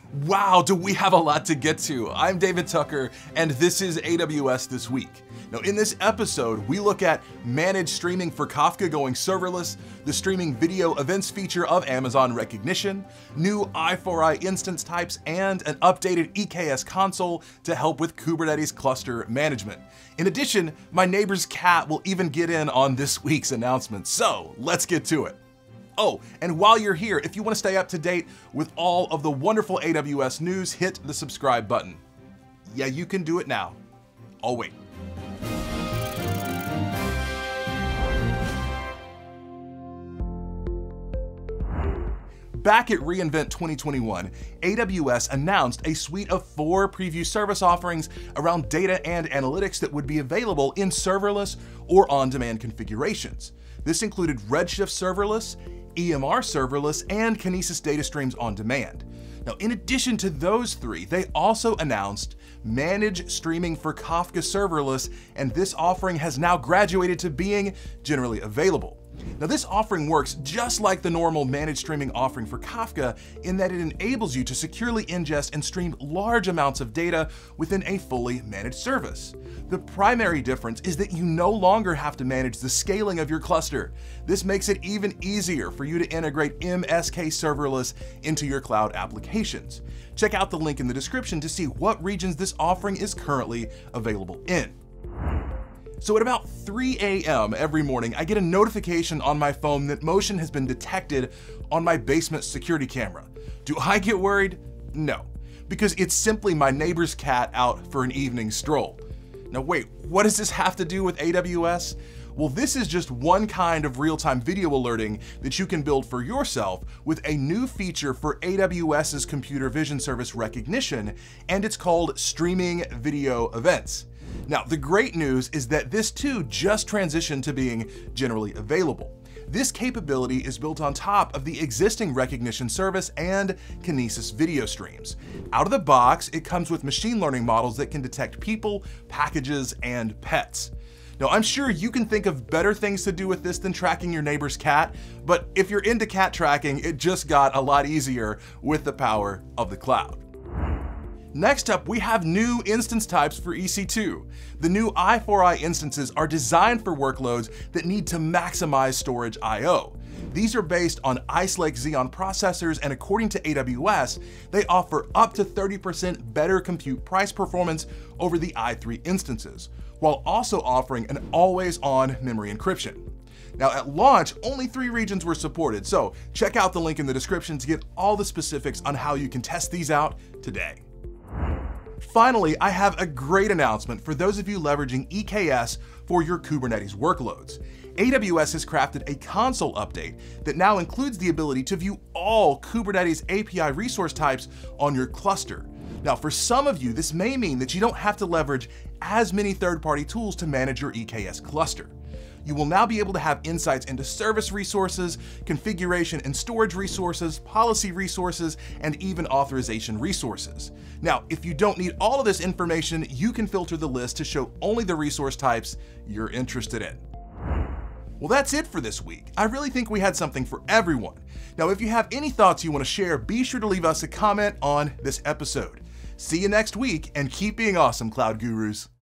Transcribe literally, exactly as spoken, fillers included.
Wow, do we have a lot to get to. I'm David Tucker, and this is A W S This Week. Now, in this episode, we look at managed streaming for Kafka going serverless, the streaming video events feature of Amazon Rekognition, new I four I instance types, and an updated E K S console to help with Kubernetes cluster management. In addition, my neighbor's cat will even get in on this week's announcement, so let's get to it. Oh, and while you're here, if you want to stay up to date with all of the wonderful A W S news, hit the subscribe button. Yeah, you can do it now. I'll wait. Back at reInvent twenty twenty-one, A W S announced a suite of four preview service offerings around data and analytics that would be available in serverless or on-demand configurations. This included Redshift Serverless, E M R Serverless, and Kinesis Data Streams on Demand. Now, in addition to those three, they also announced Managed Streaming for Kafka Serverless, and this offering has now graduated to being generally available. Now, this offering works just like the normal managed streaming offering for Kafka in that it enables you to securely ingest and stream large amounts of data within a fully managed service. The primary difference is that you no longer have to manage the scaling of your cluster. This makes it even easier for you to integrate M S K Serverless into your cloud applications. Check out the link in the description to see what regions this offering is currently available in. So at about three A M every morning, I get a notification on my phone that motion has been detected on my basement security camera. Do I get worried? No, because it's simply my neighbor's cat out for an evening stroll. Now wait, what does this have to do with A W S? Well, this is just one kind of real-time video alerting that you can build for yourself with a new feature for AWS's computer vision service Rekognition, and it's called Streaming Video Events. Now, the great news is that this too just transitioned to being generally available. This capability is built on top of the existing Rekognition service and Kinesis video streams. Out of the box, it comes with machine learning models that can detect people, packages, and pets. Now, I'm sure you can think of better things to do with this than tracking your neighbor's cat, but if you're into cat tracking, it just got a lot easier with the power of the cloud. Next up, we have new instance types for E C two. The new I four I instances are designed for workloads that need to maximize storage I O. These are based on Ice Lake Xeon processors, and according to A W S, they offer up to thirty percent better compute price performance over the i three instances, while also offering an always-on memory encryption. Now, at launch, only three regions were supported, so check out the link in the description to get all the specifics on how you can test these out today. Finally, I have a great announcement for those of you leveraging E K S for your Kubernetes workloads. A W S has crafted a console update that now includes the ability to view all Kubernetes A P I resource types on your cluster. Now, for some of you, this may mean that you don't have to leverage as many third-party tools to manage your E K S cluster. You will now be able to have insights into service resources, configuration and storage resources, policy resources, and even authorization resources. Now, if you don't need all of this information, you can filter the list to show only the resource types you're interested in. Well, that's it for this week. I really think we had something for everyone. Now, if you have any thoughts you want to share, be sure to leave us a comment on this episode. See you next week, and keep being awesome, Cloud Gurus.